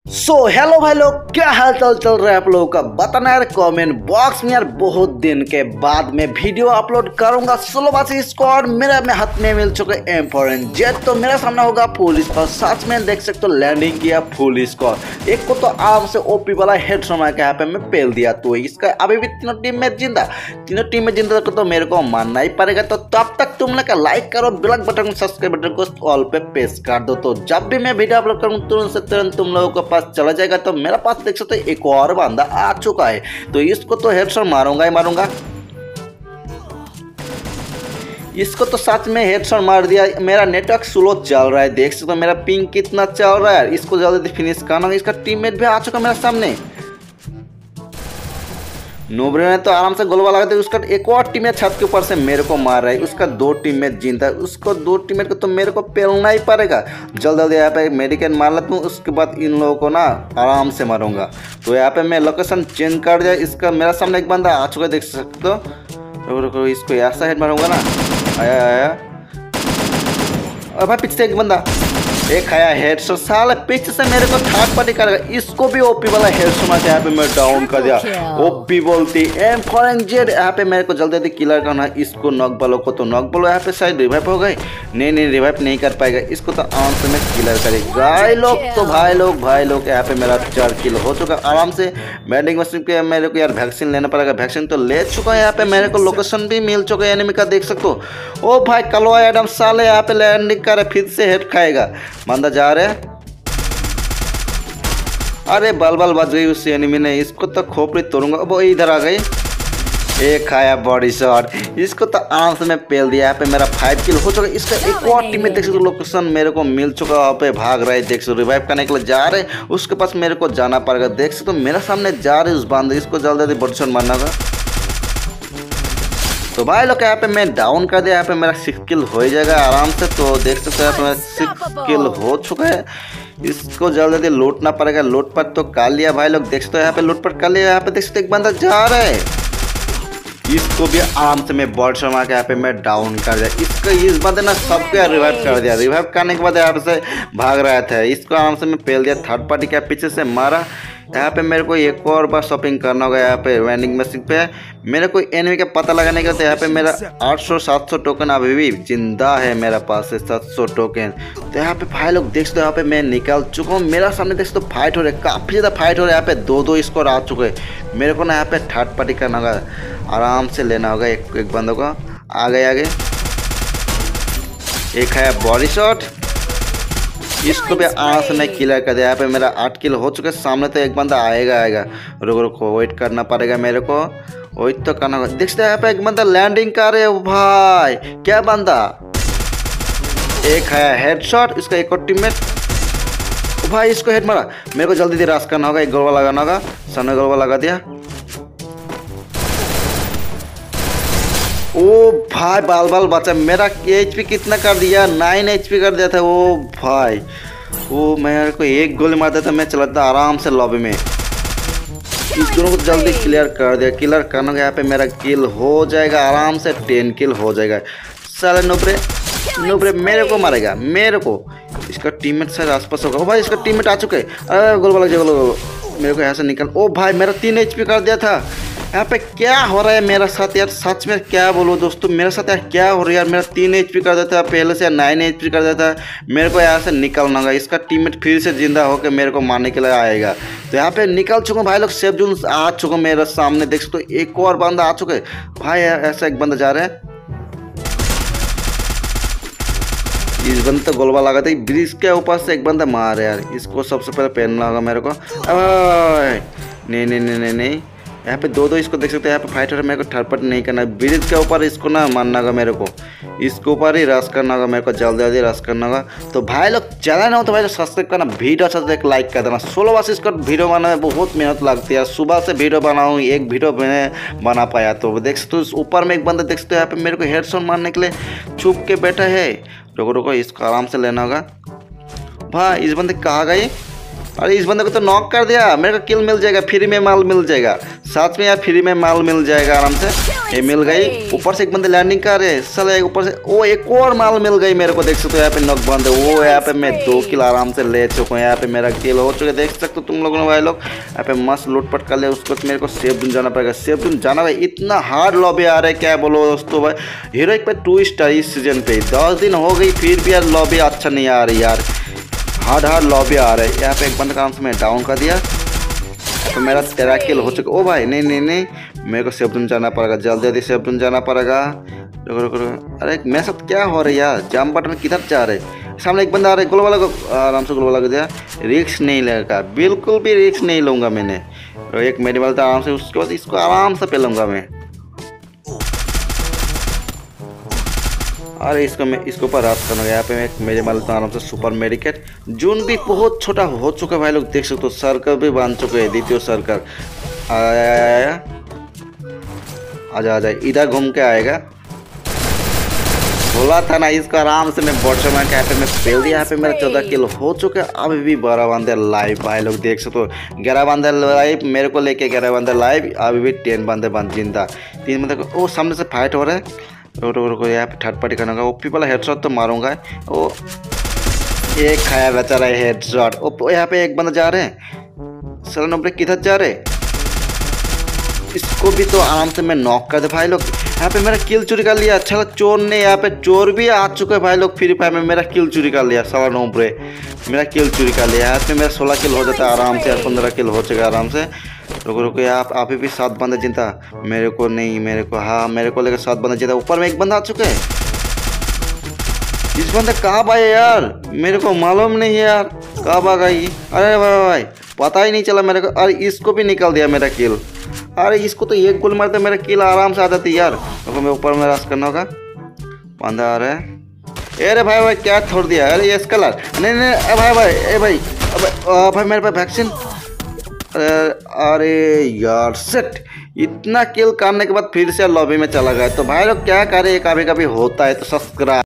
Hello भाई लोग, क्या हाल चाल चल रहा है आप लोगों का बताना यार कमेंट बॉक्स में। यार बहुत दिन के बाद मैं वीडियो अपलोड करूंगा। सोलोबासी स्क्वाड मेरे हाथ में मिल चुके M4 जेट। तो मेरा सामना होगा फुल स्क्वाड। सच में देख सकते हो लैंडिंग किया फुल स्क्वाड। एक को तो आराम से ओपी वाला हेड सोना के यहाँ पे मैं पेल दिया। तो इसका अभी भी तीनों टीम में जिंदा तो मेरे को मानना ही पड़ेगा। तो तब तक तुम लोग लाइक करो, बेल बटन सब्सक्राइब बटन को ऑल पे प्रेस कर दो। तो जब भी मैं वीडियो अपलोड करूँ तुरंत से तुरंत तुम लोगों को पास चला जाएगा। तो मेरा पास देख सकते हो एक और बंदा आ चुका है। तो इसको तो हेडशॉट मारूंगा ही मारूंगा। इसको तो सच में हेडशॉट मार दिया। मेरा नेटवर्क स्लो चल रहा है, देख सकते हो मेरा पिंग कितना चल रहा है। इसको जल्दी फिनिश करना। इसका टीममेट भी आ चुका मेरे सामने। नोबरे ने तो आराम से गोलवा लगा दिया। उसका एक और टीममेट छत के ऊपर से मेरे को मार रहा है। उसका दो टीममेट जिंदा है। उसको दो टीममेट को तो मेरे को पेलना ही पड़ेगा। जल्दी यहाँ पे मेडिकेट मार लेता हूँ। उसके बाद इन लोगों को ना आराम से मारूंगा। तो यहाँ पे मैं लोकेशन चेंज कर दिया। इसका मेरा सामने एक बंदा आ चुका है, देख सकते हो। इसको ऐसा हेड मारूंगा ना। आया और भाई पीछे एक बंदा एक आया हेडशॉट। साले पीछे से मेरे को थर्ड पार्टी करेगा। इसको भी ओपी वाला हेडशॉट मार के यहाँ पे मैं डाउन कर दिया। ओपी बोलती M4 जेड। यहाँ पे मेरे को जल्दी किलर करना। इसको नॉक वालों को तो नॉक वालों यहाँ पे शायद रिवाइव हो गए। नहीं रिवाइव नहीं कर पाएगा। इसको तो आराम से मैं किलर करेगा। भाई लोग यहाँ पे मेरा 4 किल हो चुका आराम से। वेंडिंग मशीन पे मेरे को यार वैक्सीन लेना पड़ेगा। वैक्सीन तो ले चुका है। यहाँ पे मेरे को लोकेशन भी मिल चुका है एनिमी का, देख सकते हो। ओ भाई कलवा एडम साले यहाँ पे लैंडिंग करे, फिर से हेड खाएगा। बंदा जा रहे हैं। अरे बल बच गई उस एनिमी ने। इसको तो खोपड़ी तोड़ूंगा। वो इधर आ गई। एक खाया बॉडी शॉट। इसको तो आराम से मैं पेल दिया। यहाँ पे मेरा 5 किल हो चुका। इसका एक और टीम में देख सकते लोकेशन मेरे को मिल चुका। वहाँ पे भाग रहा है, देख सकते रिवाइव करने के लिए जा रहे। उसके पास मेरे को जाना पड़ेगा। देख सकते तो मेरा सामने जा रहे उस बंदे। इसको जल्दी बॉडी शॉट मारना होगा। तो भाई लोग यहाँ पे मैं डाउन कर दिया। यहाँ पे मेरा 6 किल हो जाएगा आराम से। तो देख सकते हो यहाँ पे मेरा 6 किल हो चुका है। इसको जल्दी लूटना पड़ेगा। लूटपाट तो कर लिया भाई लोग, देख सकते हो यहाँ पे लूटपाट कर लिया। यहाँ पे देख सकते एक बंदा जा रहा है। इसको भी आराम से मैं बॉडी शॉट मार के यहाँ पे मैं डाउन कर दिया। इसको इस बंदे ने सबको रिवाइव कर दिया। रिवाइव करने के बाद यहाँ से भाग रहा था। इसको आराम से मैं पेल दिया। थर्ड पार्टी के पीछे से मारा। यहाँ पे मेरे को एक और बार शॉपिंग करना होगा। यहाँ पे वेंडिंग मशीन पे मेरे को एनिमी का पता लगाने का। तो यहाँ पे मेरा 800-700 टोकन अभी भी जिंदा है मेरा पास है 700 टोकन। तो यहाँ पे भाई लोग देख सकते हो यहाँ पे मैं निकाल चुका हूँ। मेरा सामने देख सकते हो फाइट हो रहा है, काफ़ी ज़्यादा फाइट हो रहा है। यहाँ पे दो स्कोर आ चुके हैं। मेरे को ना यहाँ पे थर्ड पार्टी करना होगा। आराम से लेना होगा एक बंदों को। आगे एक है बॉडी शॉट। इसको भी आराम से मैं किलर कर दिया। यहाँ पे मेरा 8 किल हो चुका है। सामने तो एक बंदा आएगा। रुको वेट करना पड़ेगा मेरे को। वेट तो करना होगा। देख सकते यहाँ पे एक बंदा लैंडिंग कर रहे हो भाई। क्या बंदा एक है हेडशॉट। इसका एक और टीममेट भाई इसको हेड मारा। मेरे को जल्दी रश करना होगा। एक गोलवा लगाना होगा। सामने गोलवा लगा दिया। ओ भाई बाल बचा। मेरा HP कितना कर दिया? 9 HP कर दिया था। ओ भाई वो मेरे को एक गोली मार देता मैं चलाता आराम से लॉबी में। इस दोनों को जल्दी क्लियर कर दिया। क्लियर करना यहाँ पे मेरा किल हो जाएगा आराम से। 10 किल हो जाएगा। साले नोबरे मेरे को मारेगा। मेरे को इसका टीममेट शायद आसपास होगा। ओ भाई इसका टीममेट आ चुके हैं। अरे गोल लग जाएगा। मेरे को यहाँ से निकल। ओ भाई मेरा 3 HP कर दिया था। यहाँ पे क्या हो रहा है मेरा साथ यार? सच में क्या बोलूँ दोस्तों, मेरे साथ यार क्या हो रहा है यार? मेरा 3 HP कर देता है पहले से। 9 HP कर देता है। मेरे को यहाँ से निकलना होगा। इसका टीममेट फिर से जिंदा होकर मेरे को मारने के लिए आएगा। तो यहाँ पे निकल चुका भाई लोग। सेफ जोन आ चुका मेरे सामने, देख सकते हो। एक और बंदा आ चुका है भाई। ऐसा एक बंदा जा रहा है। इस बंदे तो गोलवा लगा था। ब्रिज के ऊपर से एक बंदा मार यार। इसको सबसे पहले पहनना होगा मेरे को। नहीं यहाँ पे दो इसको देख सकते हैं। यहाँ पे फाइटर मेरे को थर्ड पार्टी नहीं करना। ब्रिज के ऊपर इसको ना मारना होगा मेरे को। इसके ऊपर ही रश करना होगा मेरे को। जल्दी रश करना होगा। तो भाई लोग चला ना हो तो भाई सब्सक्राइब करना। वीडियो अच्छा तो एक लाइक कर देना। 16 इसका वीडियो बनाने में बहुत मेहनत लगती है। सुबह से वीडियो बनाऊँ, एक वीडियो मैंने बना पाया। तो देख सकते हो ऊपर में एक बंदा देख सकते हो यहाँ पे मेरे को हेडशॉट मारने के लिए छुप के बैठा है। रुको इसको आराम से लेना होगा। भाई इस बंदे कहाँ गए? अरे इस बंदे को तो नॉक कर दिया, मेरे को किल मिल जाएगा, फ्री में माल मिल जाएगा। साथ में यार फ्री में माल मिल जाएगा आराम से। ये मिल गई। ऊपर से एक बंदे लैंडिंग कर रहे हैं साला, ऊपर से ओ एक और माल मिल गई मेरे को। देख सकते हो यहाँ पे नॉक बंद है वो। यहाँ पे मैं 2 किल आराम से ले चुका हूँ। यहाँ पे मेरा किल हो चुका है, देख सकते हो तुम लोगों ने भाई लोग। यहाँ पे मस्त लूटपट कर ले। उसको मेरे को सेफ जोन जाना पड़ेगा। सेफ जोन जाना भाई, इतना हार्ड लॉबी आ रहा है क्या बोलो दोस्तों भाई। हीरोइक पे 2 स्टार इस सीजन पे 10 दिन हो गई, फिर भी यार लॉबी अच्छा नहीं आ रही यार, हार्ड लॉबी आ रहा है। यहाँ पे एक बंद काम से मैं डाउन कर दिया, तो मेरा 13 किल हो चुका। ओ भाई नहीं, मेरे को सेफ जोन जाना पड़ेगा, जल्दी सेफ जोन जाना पड़ेगा। रुको। अरे मेरे साथ क्या हो रहा है यार, जंप बटन किधर जा रहे। सामने एक बंदा आ रहा है, गोल वाला को आराम से गोल वाला को दिया। रिस्क नहीं लेगा, बिल्कुल भी रिस्क नहीं लूँगा मैंने। तो एक मेरे वाला था आराम से, उसके बाद इसको आराम से पेलूँगा मैं। अरे इसके ऊपर रात करना। यहाँ पे एक मेरे माल तो आराम से सुपर मेडिकेट। जून भी बहुत छोटा हो चुका है भाई लोग, देख सकते हो। सर्कल भी बांध चुके हैं, द्वितीय सर्कल। आया आजा इधर घूम के आएगा। बोला था ना इसको आराम से मैं बॉट मार के यहाँ पे मैं फेल दिया। यहाँ पे मेरा 14 किल हो चुके हैं। अभी भी 12 बंदे लाइव भाई लोग, देख सकते हो। 11 बंदे लाइव मेरे को लेके, 11 बंदे लाइव। अभी भी 10 बंदे जिंदा। 3 बंदे को ओ सामने से फाइट हो रहा है। रुको यहाँ पे थर्ड पार्टी करना होगा। ओपी वाला हेडशॉट तो मारूंगा। ओ एक खाया बेचारा हेडशॉट। ओ यहाँ पे एक बंदा जा रहे हैं, सर नंबर किधर जा रहे। इसको भी तो आराम से मैं नॉक कर दे भाई लोग। यहाँ पे मेरा किल चोरी कर लिया। अच्छा चोर ने, यहाँ पे चोर भी आ चुके हैं भाई लोग। फ्री फायर में मेरा किल चोरी कर लिया, साला नोबरे मेरा किल चोरी कर लिया। यहाँ पे मेरा 16 किल हो जाता है आराम से, 15 किल हो चुका आराम से। रुको आप अभी भी 7 बंदे जिंदा। मेरे को नहीं, मेरे को हाँ मेरे को लेकर 7 बंदे जिंदा। ऊपर में एक बंदा आ चुका है। इस बंदे कहाँ भाई यार, मेरे को मालूम नहीं है यार कहाँ भागा ये। अरे भाई पता ही नहीं चला मेरे को। अरे इसको भी निकल दिया मेरा किल। अरे इसको तो एक गोल मारते मेरा किल आराम से आ जाती यार। तो मैं ऊपर में रश करना होगा। बंदा आ रहा है। अरे भाई क्या छोड़ दिया। अरे ये कलर नहीं भाई मेरे पास वैक्सीन। अरे यार सेट, इतना किल करने के बाद फिर से लॉबी में चला गया। तो भाई लोग क्या करे, कभी कभी होता है। तो सब्सक्राइब